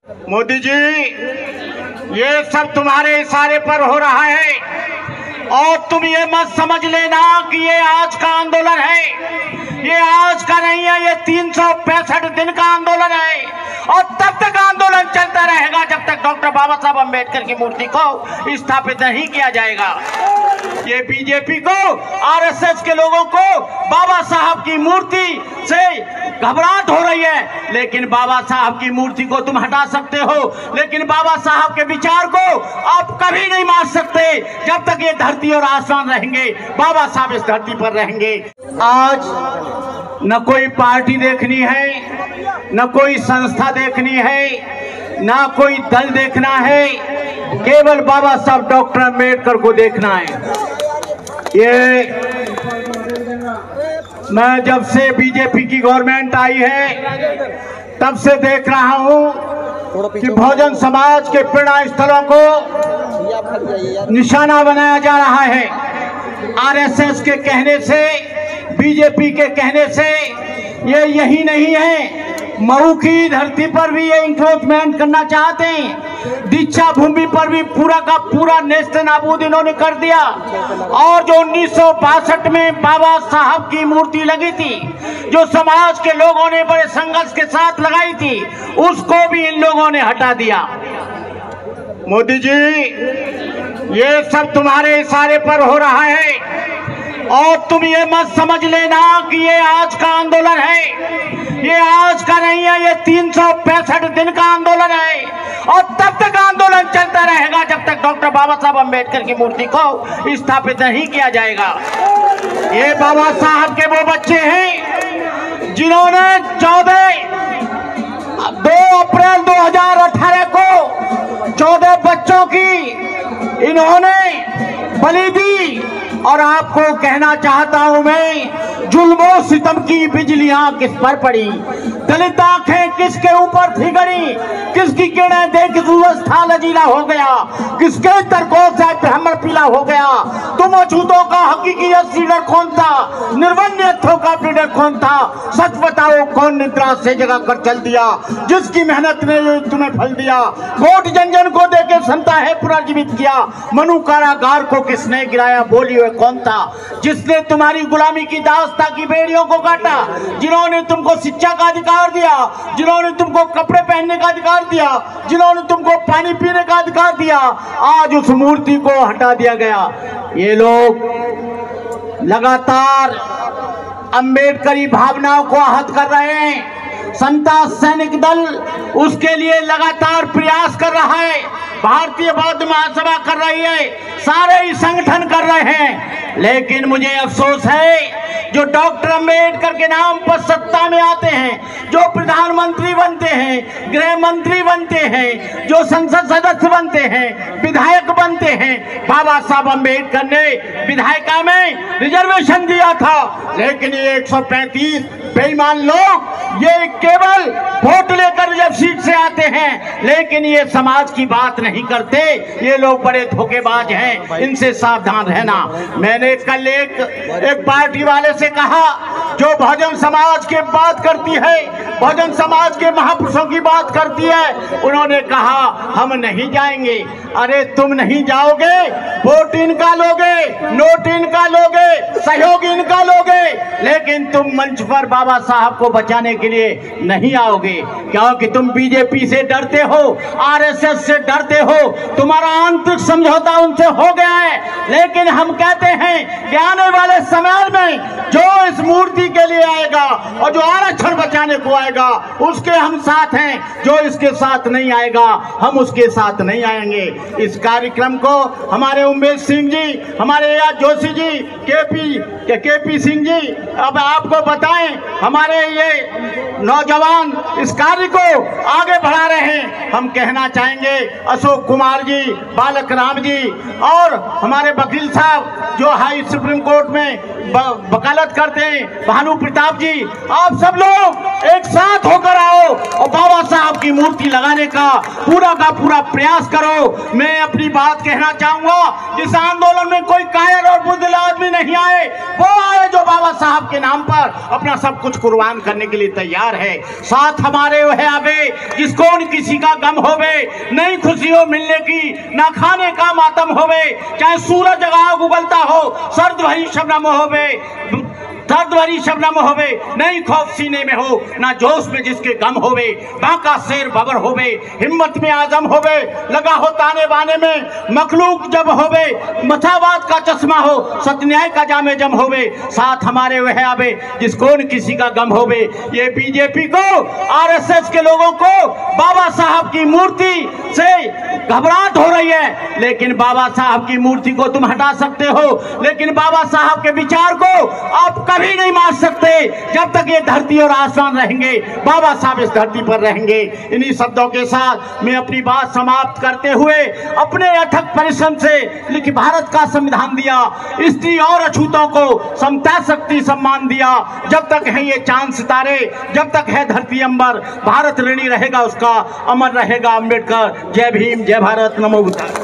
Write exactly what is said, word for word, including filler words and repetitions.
मोदी जी, ये सब तुम्हारे इशारे पर हो रहा है और तुम ये मत समझ लेना कि ये आज का आंदोलन है। ये आज का नहीं है, ये तीन सौ पैंसठ दिन का आंदोलन है और तब तक आंदोलन चलता रहेगा जब तक डॉक्टर बाबा साहब अम्बेडकर की मूर्ति को स्थापित नहीं किया जाएगा। ये बीजेपी को, आरएसएस के लोगों को बाबा साहब की मूर्ति से घबराहट हो रही है, लेकिन बाबा साहब की मूर्ति को तुम हटा सकते हो, लेकिन बाबा साहब के विचार को आप कभी नहीं मार सकते। जब तक ये धरती और आसमान रहेंगे, बाबा साहब इस धरती पर रहेंगे। आज न कोई पार्टी देखनी है, न कोई संस्था देखनी है, न कोई दल देखना है, केवल बाबा साहब डॉक्टर अम्बेडकर को देखना है। ये मैं जब से बीजेपी की गवर्नमेंट आई है तब से देख रहा हूं कि बहुजन समाज के प्रेरणा स्थलों को निशाना बनाया जा रहा है। आरएसएस के कहने से, बीजेपी के कहने से ये यही नहीं है, मऊ की धरती पर भी ये इंक्रोचमेंट करना चाहते हैं। दीक्षा भूमि पर भी पूरा का पूरा नेस्त नाबूद इन्होंने कर दिया और जो उन्नीस सौ बासठ में बाबा साहब की मूर्ति लगी थी, जो समाज के लोगों ने बड़े संघर्ष के साथ लगाई थी, उसको भी इन लोगों ने हटा दिया। मोदी जी, ये सब तुम्हारे इशारे पर हो रहा है और तुम ये मत समझ लेना कि ये आज का आंदोलन है। ये आज का नहीं है, ये तीन सौ पैंसठ दिन का आंदोलन है और तब तक आंदोलन चलता रहेगा जब तक डॉक्टर बाबा साहब अम्बेडकर की मूर्ति को स्थापित नहीं किया जाएगा। ये बाबा साहब के वो बच्चे हैं जिन्होंने चौदह दो अप्रैल दो हजार अठारह को चौदह बच्चों की इन्होंने बलि दी और आपको कहना चाहता हूं मैं, जुल्मों सितम की बिजलियां किस पर पड़ी, दलित आंखें किसके ऊपर थी गड़ी, किसकी किरणें देख सूरज था लजीला हो गया, किसके तरकों से ब्राह्मण पीला हो गया। तुम अछूतों का हकीकी लीडर कौन था, निर्वन्यथों का लीडर कौन था, सच बताओ कौन निद्रा से जगा कर चल दिया, जिसकी मेहनत ने तुम्हें फल दिया। वोट जन जन को देके समता है पुनर्जीवित किया, मनु कारागार को किसने गिराया, बोलिए कौन था, जिसने तुम्हारी गुलामी की दास्ता की बेड़ियों को काटा, जिन्होंने तुमको शिक्षा का अधिकार दिया, जिन्होंने तुमको कपड़े पहनने का अधिकार दिया, जिन्होंने तुमको पानी पीने का अधिकार दिया, आज उस मूर्ति को हटा दिया गया। ये लोग लगातार अम्बेडकरी भावनाओं को आहत कर रहे हैं। समता सैनिक दल उसके लिए लगातार प्रयास कर रहा है, भारतीय बौद्ध महासभा कर रही है, सारे ही संगठन कर रहे हैं, लेकिन मुझे अफसोस है जो डॉक्टर अम्बेडकर के नाम पर सत्ता में आते हैं, जो प्रधानमंत्री बनते हैं, गृह मंत्री बनते हैं, जो संसद सदस्य बनते हैं, विधायक बनते हैं। बाबा साहब अम्बेडकर ने विधायिका में रिजर्वेशन दिया था, लेकिन ये एक सौ पैंतीस बेईमान लोग ये केवल वोट लेकर जब सीट से आते हैं, लेकिन ये समाज की बात नहीं करते। ये लोग बड़े धोखेबाज हैं, इनसे सावधान रहना। मैंने कल एक एक पार्टी वाले से कहा जो बहुजन समाज की बात करती है, बहुजन समाज के महापुरुषों की बात करती है, उन्होंने कहा हम नहीं जाएंगे। अरे तुम नहीं जाओगे, वोट इनका लोगे, नोट इनका लोगे, सहयोग इनका लोगे, लेकिन तुम मंच पर बाबा साहब को बचाने के लिए नहीं आओगे, क्योंकि तुम बीजेपी से डरते हो, आरएसएस से डरते हो, तुम्हारा आंतरिक समझौता उनसे हो गया है। लेकिन हम कहते हैं कि आने वाले समय में जो इस मूर्ति के लिए आएगा और जो आरक्षण बचाने को आएगा उसके हम साथ हैं, जो इसके साथ नहीं आएगा हम उसके साथ नहीं आएंगे। इस कार्यक्रम को हमारे उमेश सिंह जी, हमारे याद Joshi ji, KP K P Singh ji, अब आपको बताएं, हमारे ये नौजवान इस कार्य को आगे बढ़ा रहे हैं। हम कहना चाहेंगे अशोक कुमार जी, बालक राम जी और हमारे वकील साहब जो हाई सुप्रीम कोर्ट में वकालत करते हैं, भानु प्रताप जी, आप सब लोग एक साथ होकर आओ और बाबा साहब की मूर्ति लगाने का पूरा का पूरा प्रयास करो। मैं अपनी बात कहना चाहूंगा, इस आंदोलन में कोई कायर और बुज़दिल आदमी नहीं आए, वो आए जो बाबा साहब के नाम पर अपना सब कुछ कुर्बान करने के लिए तैयार है। साथ हमारे वह आगे जिसको किसी का गम होवे, नई खुशियों मिलने की ना खाने का मातम होवे, चाहे सूरज जगह उगलता हो सर्द भरी शबनम होवे, दर्द भरी शबनम होवे, नहीं खौफ सीने में हो ना जोश में जिसके गम होवे, बांका शेर बबर होवे, हिम्मत में आजम होवे, लगा हो ताने बाने में मखलूक जब होवे, मथावाद का चश्मा हो सत्य का जामे जम होवे, साथ हमारे वह आवे जिसको न किसी का गम होवे। ये बीजेपी को आरएसएस के लोगों को बाबा साहब की मूर्ति से घबराहट हो रही है, लेकिन बाबा साहब की मूर्ति को तुम हटा सकते हो, लेकिन बाबा साहब के विचार को आप कभी नहीं मार सकते। जब तक ये धरती और आसमान रहेंगे बाबा साहब इस धरती पर रहेंगे। इन्हीं शब्दों के साथ मैं अपनी बात समाप्त करते हुए अपने अथक परिश्रम से लिखित भारत का संविधान दिया, स्त्री और अछूतों को समता शक्ति सम्मान दिया। जब तक है ये चांद सितारे, जब तक है धरती अंबर, भारत ऋणी रहेगा उसका, अमर रहेगा अम्बेडकर। जय भीम, जय भारत, नमो बुद्धाय।